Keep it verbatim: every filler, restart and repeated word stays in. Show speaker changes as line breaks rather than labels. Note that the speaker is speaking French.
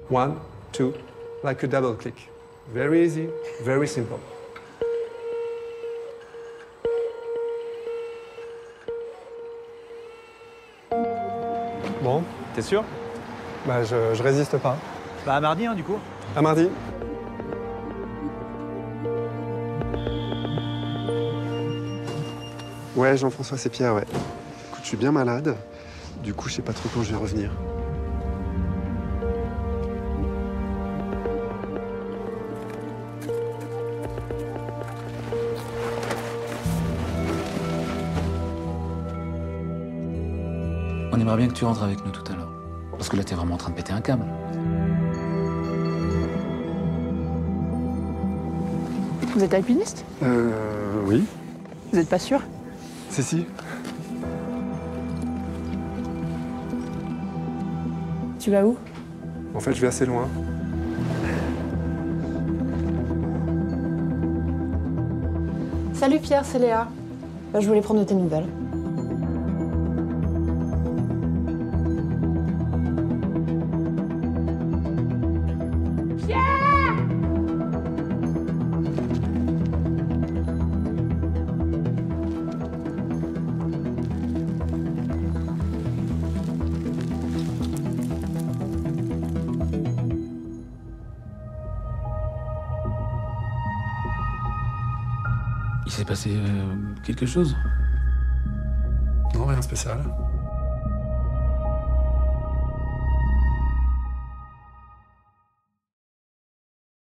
One, two, like a double click. Very easy, very simple. Bon,
T'es sûr?
bah je, je résiste pas.
Bah à mardi, hein, du coup.
À mardi.
Ouais, Jean-François, c'est Pierre, ouais. Écoute, je suis bien malade. Du coup, je sais pas trop quand je vais revenir.
On aimerait bien que tu rentres avec nous tout à l'heure. Parce que là, t'es vraiment en train de péter un câble.
Vous êtes alpiniste?
Euh, oui.
Vous êtes pas sûr?
Si, si.
Tu vas où?
En fait, je vais assez loin.
Salut Pierre, c'est Léa. Bah, je voulais prendre de tes nouvelles.
Il s'est passé euh, quelque chose?
Non, rien de spécial.